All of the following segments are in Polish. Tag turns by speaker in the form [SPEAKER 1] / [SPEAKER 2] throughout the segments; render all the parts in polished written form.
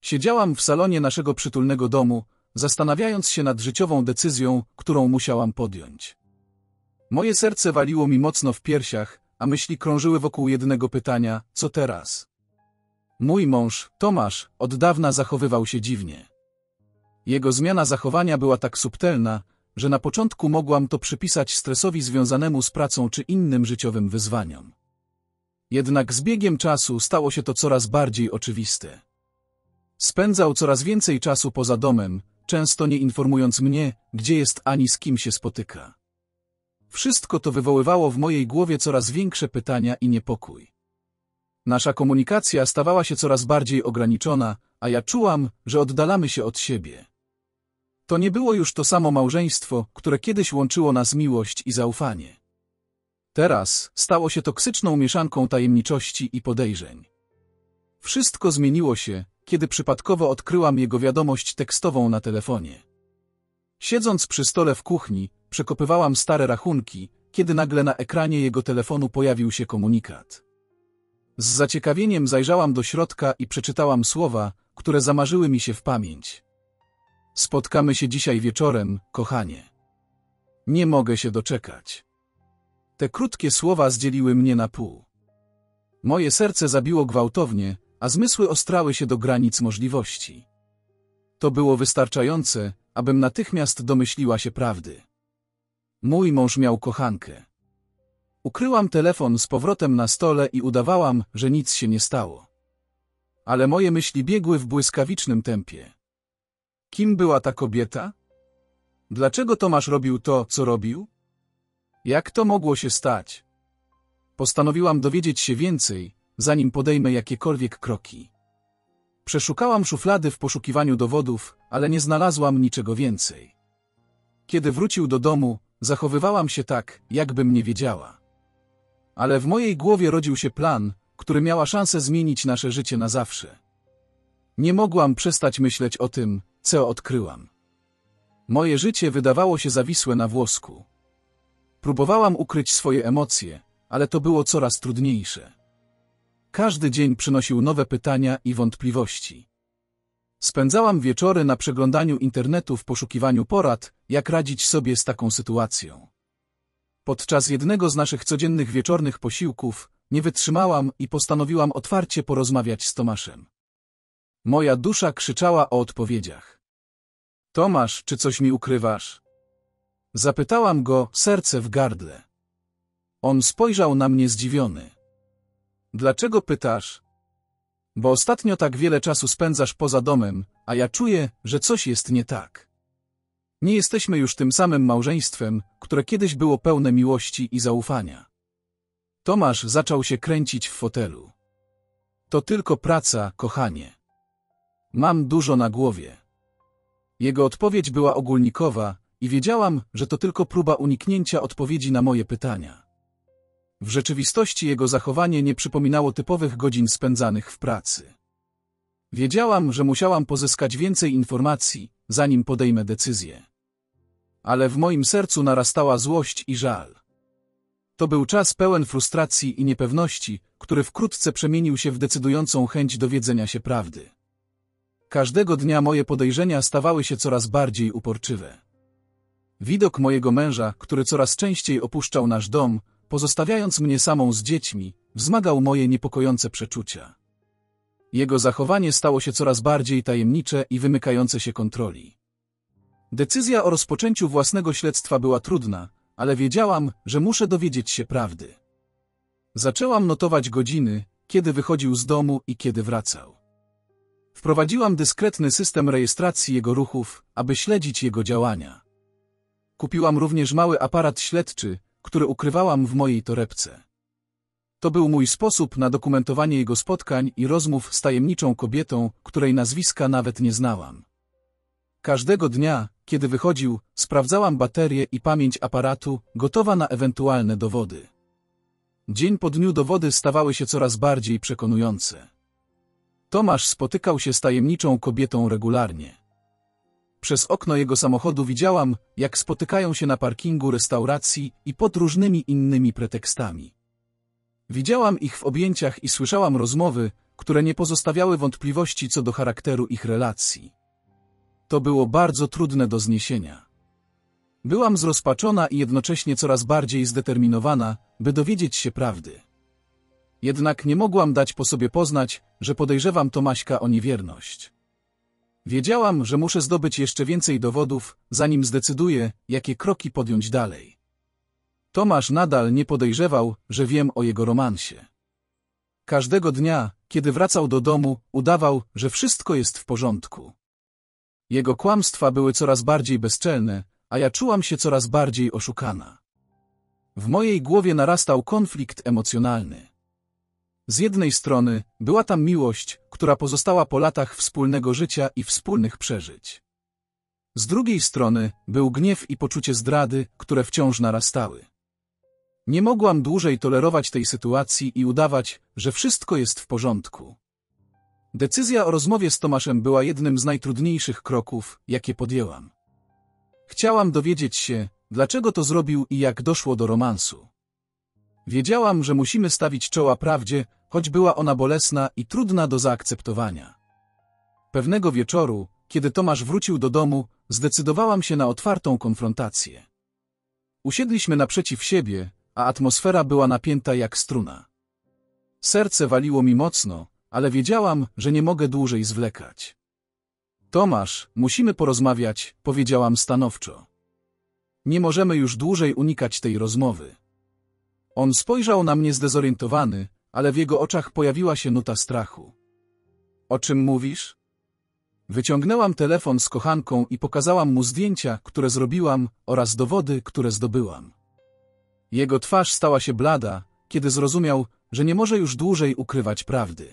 [SPEAKER 1] Siedziałam w salonie naszego przytulnego domu, zastanawiając się nad życiową decyzją, którą musiałam podjąć. Moje serce waliło mi mocno w piersiach, a myśli krążyły wokół jednego pytania: co teraz? Mój mąż, Tomasz, od dawna zachowywał się dziwnie. Jego zmiana zachowania była tak subtelna, że na początku mogłam to przypisać stresowi związanemu z pracą czy innym życiowym wyzwaniom. Jednak z biegiem czasu stało się to coraz bardziej oczywiste. Spędzał coraz więcej czasu poza domem, często nie informując mnie, gdzie jest ani z kim się spotyka. Wszystko to wywoływało w mojej głowie coraz większe pytania i niepokój. Nasza komunikacja stawała się coraz bardziej ograniczona, a ja czułam, że oddalamy się od siebie. To nie było już to samo małżeństwo, które kiedyś łączyło nas miłość i zaufanie. Teraz stało się toksyczną mieszanką tajemniczości i podejrzeń. Wszystko zmieniło się, kiedy przypadkowo odkryłam jego wiadomość tekstową na telefonie. Siedząc przy stole w kuchni, przekopywałam stare rachunki, kiedy nagle na ekranie jego telefonu pojawił się komunikat. Z zaciekawieniem zajrzałam do środka i przeczytałam słowa, które zamarzyły mi się w pamięć. Spotkamy się dzisiaj wieczorem, kochanie. Nie mogę się doczekać. Te krótkie słowa zdzieliły mnie na pół. Moje serce zabiło gwałtownie, a zmysły ostrały się do granic możliwości. To było wystarczające, abym natychmiast domyśliła się prawdy. Mój mąż miał kochankę. Ukryłam telefon z powrotem na stole i udawałam, że nic się nie stało. Ale moje myśli biegły w błyskawicznym tempie. Kim była ta kobieta? Dlaczego Tomasz robił to, co robił? Jak to mogło się stać? Postanowiłam dowiedzieć się więcej, zanim podejmę jakiekolwiek kroki. Przeszukałam szuflady w poszukiwaniu dowodów, ale nie znalazłam niczego więcej. Kiedy wrócił do domu, zachowywałam się tak, jakbym nie wiedziała. Ale w mojej głowie rodził się plan, który miała szansę zmienić nasze życie na zawsze. Nie mogłam przestać myśleć o tym, co odkryłam. Moje życie wydawało się zawisłe na włosku. Próbowałam ukryć swoje emocje, ale to było coraz trudniejsze. Każdy dzień przynosił nowe pytania i wątpliwości. Spędzałam wieczory na przeglądaniu internetu w poszukiwaniu porad, jak radzić sobie z taką sytuacją. Podczas jednego z naszych codziennych wieczornych posiłków nie wytrzymałam i postanowiłam otwarcie porozmawiać z Tomaszem. Moja dusza krzyczała o odpowiedziach. Tomasz, czy coś mi ukrywasz? Zapytałam go, serce w gardle. On spojrzał na mnie zdziwiony. Dlaczego pytasz? Bo ostatnio tak wiele czasu spędzasz poza domem, a ja czuję, że coś jest nie tak. Nie jesteśmy już tym samym małżeństwem, które kiedyś było pełne miłości i zaufania. Tomasz zaczął się kręcić w fotelu. To tylko praca, kochanie. Mam dużo na głowie. Jego odpowiedź była ogólnikowa i wiedziałam, że to tylko próba uniknięcia odpowiedzi na moje pytania. W rzeczywistości jego zachowanie nie przypominało typowych godzin spędzanych w pracy. Wiedziałam, że musiałam pozyskać więcej informacji, zanim podejmę decyzję. Ale w moim sercu narastała złość i żal. To był czas pełen frustracji i niepewności, który wkrótce przemienił się w decydującą chęć dowiedzenia się prawdy. Każdego dnia moje podejrzenia stawały się coraz bardziej uporczywe. Widok mojego męża, który coraz częściej opuszczał nasz dom, pozostawiając mnie samą z dziećmi, wzmagał moje niepokojące przeczucia. Jego zachowanie stało się coraz bardziej tajemnicze i wymykające się kontroli. Decyzja o rozpoczęciu własnego śledztwa była trudna, ale wiedziałam, że muszę dowiedzieć się prawdy. Zaczęłam notować godziny, kiedy wychodził z domu i kiedy wracał. Wprowadziłam dyskretny system rejestracji jego ruchów, aby śledzić jego działania. Kupiłam również mały aparat śledczy, który ukrywałam w mojej torebce. To był mój sposób na dokumentowanie jego spotkań i rozmów z tajemniczą kobietą, której nazwiska nawet nie znałam. Każdego dnia, kiedy wychodził, sprawdzałam baterię i pamięć aparatu, gotowa na ewentualne dowody. Dzień po dniu dowody stawały się coraz bardziej przekonujące. Tomasz spotykał się z tajemniczą kobietą regularnie. Przez okno jego samochodu widziałam, jak spotykają się na parkingu restauracji i pod różnymi innymi pretekstami. Widziałam ich w objęciach i słyszałam rozmowy, które nie pozostawiały wątpliwości co do charakteru ich relacji. To było bardzo trudne do zniesienia. Byłam zrozpaczona i jednocześnie coraz bardziej zdeterminowana, by dowiedzieć się prawdy. Jednak nie mogłam dać po sobie poznać, że podejrzewam Tomaśka o niewierność. Wiedziałam, że muszę zdobyć jeszcze więcej dowodów, zanim zdecyduję, jakie kroki podjąć dalej. Tomasz nadal nie podejrzewał, że wiem o jego romansie. Każdego dnia, kiedy wracał do domu, udawał, że wszystko jest w porządku. Jego kłamstwa były coraz bardziej bezczelne, a ja czułam się coraz bardziej oszukana. W mojej głowie narastał konflikt emocjonalny. Z jednej strony była tam miłość, która pozostała po latach wspólnego życia i wspólnych przeżyć. Z drugiej strony był gniew i poczucie zdrady, które wciąż narastały. Nie mogłam dłużej tolerować tej sytuacji i udawać, że wszystko jest w porządku. Decyzja o rozmowie z Tomaszem była jednym z najtrudniejszych kroków, jakie podjęłam. Chciałam dowiedzieć się, dlaczego to zrobił i jak doszło do romansu. Wiedziałam, że musimy stawić czoła prawdzie, choć była ona bolesna i trudna do zaakceptowania. Pewnego wieczoru, kiedy Tomasz wrócił do domu, zdecydowałam się na otwartą konfrontację. Usiedliśmy naprzeciw siebie, a atmosfera była napięta jak struna. Serce waliło mi mocno, ale wiedziałam, że nie mogę dłużej zwlekać. Tomasz, musimy porozmawiać, powiedziałam stanowczo. Nie możemy już dłużej unikać tej rozmowy. On spojrzał na mnie zdezorientowany, ale w jego oczach pojawiła się nuta strachu. O czym mówisz? Wyciągnęłam telefon z kochanką i pokazałam mu zdjęcia, które zrobiłam, oraz dowody, które zdobyłam. Jego twarz stała się blada, kiedy zrozumiał, że nie może już dłużej ukrywać prawdy.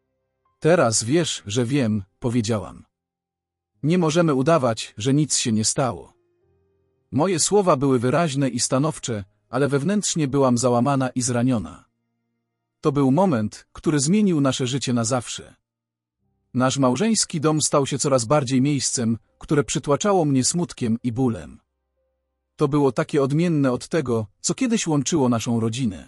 [SPEAKER 1] Teraz wiesz, że wiem, powiedziałam. Nie możemy udawać, że nic się nie stało. Moje słowa były wyraźne i stanowcze, ale wewnętrznie byłam załamana i zraniona. To był moment, który zmienił nasze życie na zawsze. Nasz małżeński dom stał się coraz bardziej miejscem, które przytłaczało mnie smutkiem i bólem. To było takie odmienne od tego, co kiedyś łączyło naszą rodzinę.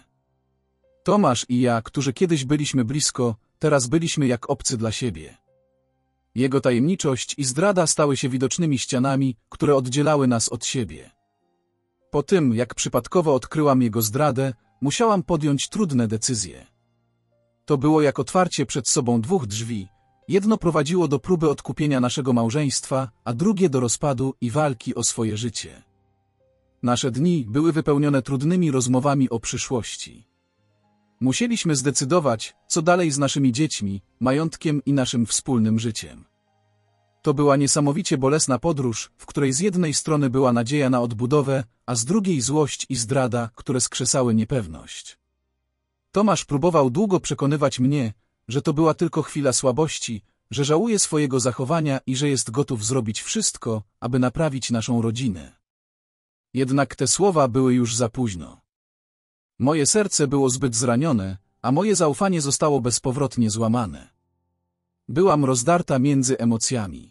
[SPEAKER 1] Tomasz i ja, którzy kiedyś byliśmy blisko, teraz byliśmy jak obcy dla siebie. Jego tajemniczość i zdrada stały się widocznymi ścianami, które oddzielały nas od siebie. Po tym, jak przypadkowo odkryłam jego zdradę, musiałam podjąć trudne decyzje. To było jak otwarcie przed sobą dwóch drzwi. Jedno prowadziło do próby odkupienia naszego małżeństwa, a drugie do rozpadu i walki o swoje życie. Nasze dni były wypełnione trudnymi rozmowami o przyszłości. Musieliśmy zdecydować, co dalej z naszymi dziećmi, majątkiem i naszym wspólnym życiem. To była niesamowicie bolesna podróż, w której z jednej strony była nadzieja na odbudowę, a z drugiej złość i zdrada, które skrzesały niepewność. Tomasz próbował długo przekonywać mnie, że to była tylko chwila słabości, że żałuje swojego zachowania i że jest gotów zrobić wszystko, aby naprawić naszą rodzinę. Jednak te słowa były już za późno. Moje serce było zbyt zranione, a moje zaufanie zostało bezpowrotnie złamane. Byłam rozdarta między emocjami.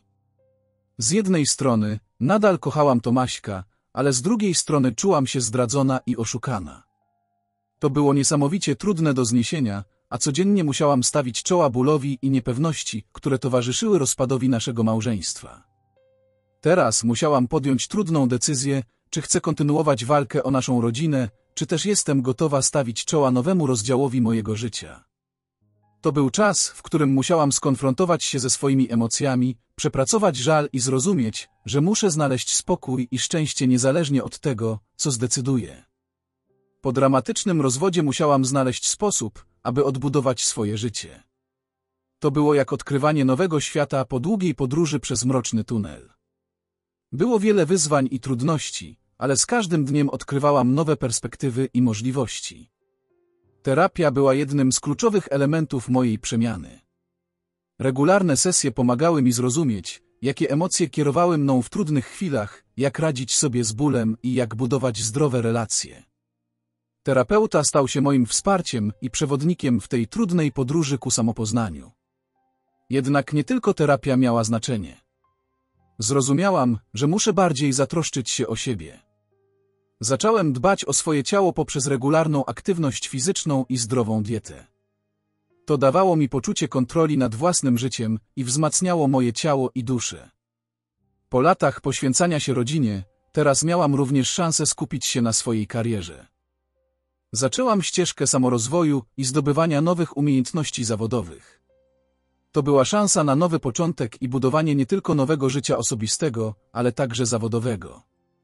[SPEAKER 1] Z jednej strony nadal kochałam Tomaśka, ale z drugiej strony czułam się zdradzona i oszukana. To było niesamowicie trudne do zniesienia, a codziennie musiałam stawić czoła bólowi i niepewności, które towarzyszyły rozpadowi naszego małżeństwa. Teraz musiałam podjąć trudną decyzję, czy chcę kontynuować walkę o naszą rodzinę, czy też jestem gotowa stawić czoła nowemu rozdziałowi mojego życia. To był czas, w którym musiałam skonfrontować się ze swoimi emocjami, przepracować żal i zrozumieć, że muszę znaleźć spokój i szczęście niezależnie od tego, co zdecyduję. Po dramatycznym rozwodzie musiałam znaleźć sposób, aby odbudować swoje życie. To było jak odkrywanie nowego świata po długiej podróży przez mroczny tunel. Było wiele wyzwań i trudności, ale z każdym dniem odkrywałam nowe perspektywy i możliwości. Terapia była jednym z kluczowych elementów mojej przemiany. Regularne sesje pomagały mi zrozumieć, jakie emocje kierowały mną w trudnych chwilach, jak radzić sobie z bólem i jak budować zdrowe relacje. Terapeuta stał się moim wsparciem i przewodnikiem w tej trudnej podróży ku samopoznaniu. Jednak nie tylko terapia miała znaczenie. Zrozumiałam, że muszę bardziej zatroszczyć się o siebie. Zacząłem dbać o swoje ciało poprzez regularną aktywność fizyczną i zdrową dietę. To dawało mi poczucie kontroli nad własnym życiem i wzmacniało moje ciało i duszę. Po latach poświęcania się rodzinie, teraz miałam również szansę skupić się na swojej karierze. Zaczęłam ścieżkę samorozwoju i zdobywania nowych umiejętności zawodowych. To była szansa na nowy początek i budowanie nie tylko nowego życia osobistego, ale także zawodowego.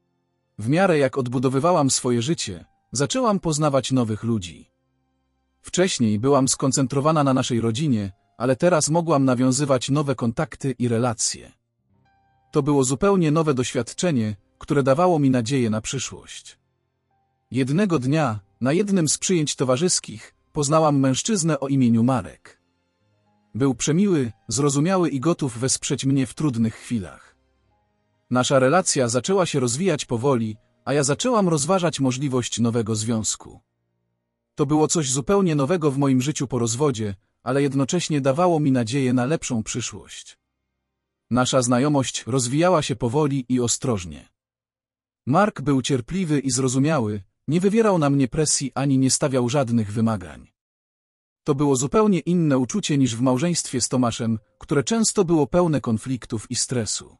[SPEAKER 1] W miarę jak odbudowywałam swoje życie, zaczęłam poznawać nowych ludzi. Wcześniej byłam skoncentrowana na naszej rodzinie, ale teraz mogłam nawiązywać nowe kontakty i relacje. To było zupełnie nowe doświadczenie, które dawało mi nadzieję na przyszłość. Jednego dnia, na jednym z przyjęć towarzyskich, poznałam mężczyznę o imieniu Marek. Był przemiły, zrozumiały i gotów wesprzeć mnie w trudnych chwilach. Nasza relacja zaczęła się rozwijać powoli, a ja zaczęłam rozważać możliwość nowego związku. To było coś zupełnie nowego w moim życiu po rozwodzie, ale jednocześnie dawało mi nadzieję na lepszą przyszłość. Nasza znajomość rozwijała się powoli i ostrożnie. Mark był cierpliwy i zrozumiały, nie wywierał na mnie presji ani nie stawiał żadnych wymagań. To było zupełnie inne uczucie niż w małżeństwie z Tomaszem, które często było pełne konfliktów i stresu.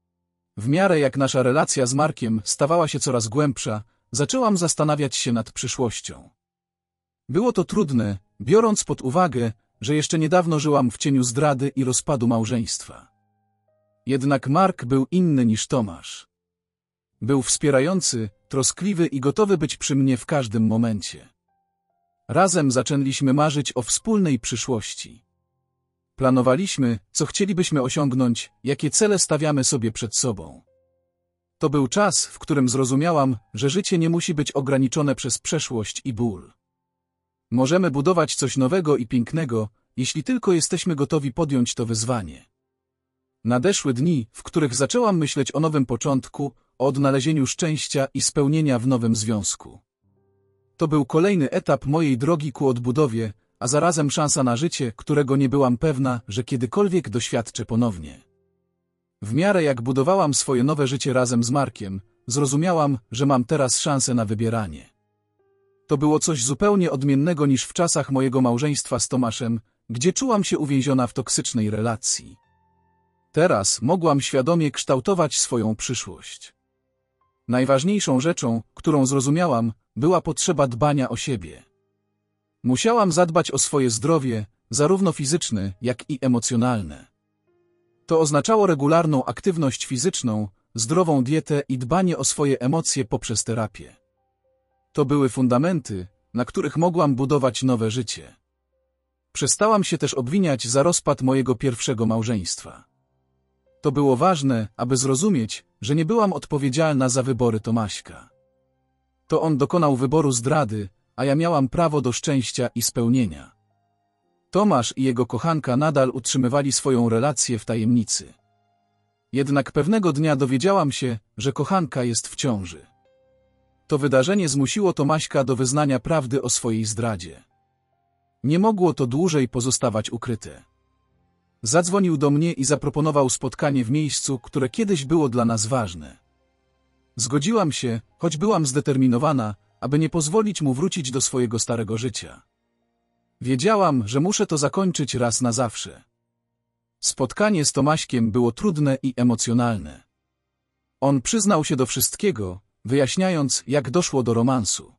[SPEAKER 1] W miarę jak nasza relacja z Markiem stawała się coraz głębsza, zaczęłam zastanawiać się nad przyszłością. Było to trudne, biorąc pod uwagę, że jeszcze niedawno żyłam w cieniu zdrady i rozpadu małżeństwa. Jednak Mark był inny niż Tomasz. Był wspierający, troskliwy i gotowy być przy mnie w każdym momencie. Razem zaczęliśmy marzyć o wspólnej przyszłości. Planowaliśmy, co chcielibyśmy osiągnąć, jakie cele stawiamy sobie przed sobą. To był czas, w którym zrozumiałam, że życie nie musi być ograniczone przez przeszłość i ból. Możemy budować coś nowego i pięknego, jeśli tylko jesteśmy gotowi podjąć to wyzwanie. Nadeszły dni, w których zaczęłam myśleć o nowym początku, o odnalezieniu szczęścia i spełnienia w nowym związku. To był kolejny etap mojej drogi ku odbudowie, a zarazem szansa na życie, którego nie byłam pewna, że kiedykolwiek doświadczę ponownie. W miarę jak budowałam swoje nowe życie razem z Markiem, zrozumiałam, że mam teraz szansę na wybieranie. To było coś zupełnie odmiennego niż w czasach mojego małżeństwa z Tomaszem, gdzie czułam się uwięziona w toksycznej relacji. Teraz mogłam świadomie kształtować swoją przyszłość. Najważniejszą rzeczą, którą zrozumiałam, była potrzeba dbania o siebie. Musiałam zadbać o swoje zdrowie, zarówno fizyczne, jak i emocjonalne. To oznaczało regularną aktywność fizyczną, zdrową dietę i dbanie o swoje emocje poprzez terapię. To były fundamenty, na których mogłam budować nowe życie. Przestałam się też obwiniać za rozpad mojego pierwszego małżeństwa. To było ważne, aby zrozumieć, że nie byłam odpowiedzialna za wybory Tomaśka. To on dokonał wyboru zdrady, a ja miałam prawo do szczęścia i spełnienia. Tomasz i jego kochanka nadal utrzymywali swoją relację w tajemnicy. Jednak pewnego dnia dowiedziałam się, że kochanka jest w ciąży. To wydarzenie zmusiło Tomaśka do wyznania prawdy o swojej zdradzie. Nie mogło to dłużej pozostawać ukryte. Zadzwonił do mnie i zaproponował spotkanie w miejscu, które kiedyś było dla nas ważne. Zgodziłam się, choć byłam zdeterminowana, aby nie pozwolić mu wrócić do swojego starego życia. Wiedziałam, że muszę to zakończyć raz na zawsze. Spotkanie z Tomaśkiem było trudne i emocjonalne. On przyznał się do wszystkiego, wyjaśniając, jak doszło do romansu.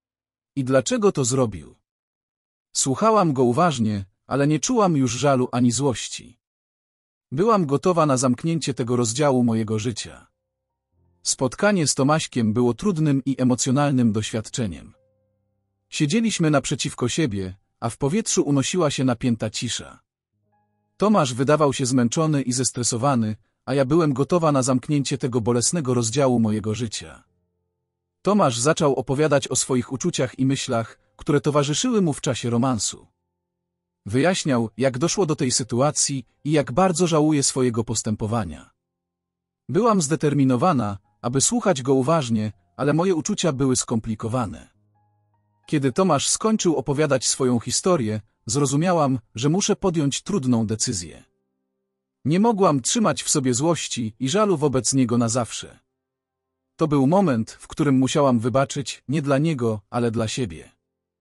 [SPEAKER 1] I dlaczego to zrobił. Słuchałam go uważnie, ale nie czułam już żalu ani złości. Byłam gotowa na zamknięcie tego rozdziału mojego życia. Spotkanie z Tomaśkiem było trudnym i emocjonalnym doświadczeniem. Siedzieliśmy naprzeciwko siebie, a w powietrzu unosiła się napięta cisza. Tomasz wydawał się zmęczony i zestresowany, a ja byłem gotowa na zamknięcie tego bolesnego rozdziału mojego życia. Tomasz zaczął opowiadać o swoich uczuciach i myślach, które towarzyszyły mu w czasie romansu. Wyjaśniał, jak doszło do tej sytuacji i jak bardzo żałuje swojego postępowania. Byłam zdeterminowana, aby słuchać go uważnie, ale moje uczucia były skomplikowane. Kiedy Tomasz skończył opowiadać swoją historię, zrozumiałam, że muszę podjąć trudną decyzję. Nie mogłam trzymać w sobie złości i żalu wobec niego na zawsze. To był moment, w którym musiałam wybaczyć, nie dla niego, ale dla siebie.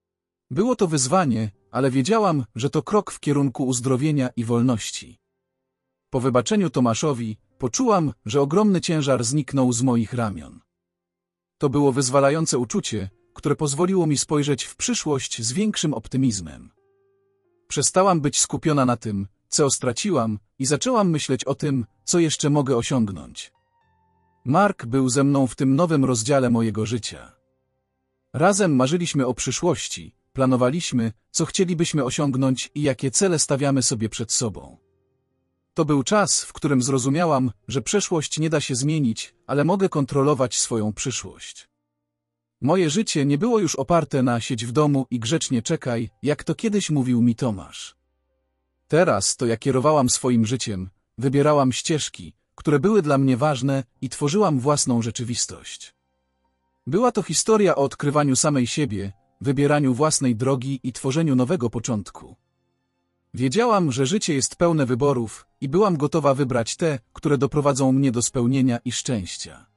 [SPEAKER 1] Było to wyzwanie, ale wiedziałam, że to krok w kierunku uzdrowienia i wolności. Po wybaczeniu Tomaszowi poczułam, że ogromny ciężar zniknął z moich ramion. To było wyzwalające uczucie, które pozwoliło mi spojrzeć w przyszłość z większym optymizmem. Przestałam być skupiona na tym, co straciłam, i zaczęłam myśleć o tym, co jeszcze mogę osiągnąć. Mark był ze mną w tym nowym rozdziale mojego życia. Razem marzyliśmy o przyszłości, planowaliśmy, co chcielibyśmy osiągnąć i jakie cele stawiamy sobie przed sobą. To był czas, w którym zrozumiałam, że przeszłość nie da się zmienić, ale mogę kontrolować swoją przyszłość. Moje życie nie było już oparte na siedź w domu i grzecznie czekaj, jak to kiedyś mówił mi Tomasz. Teraz to ja kierowałam swoim życiem, wybierałam ścieżki, które były dla mnie ważne i tworzyłam własną rzeczywistość. Była to historia o odkrywaniu samej siebie, wybieraniu własnej drogi i tworzeniu nowego początku. Wiedziałam, że życie jest pełne wyborów i byłam gotowa wybrać te, które doprowadzą mnie do spełnienia i szczęścia.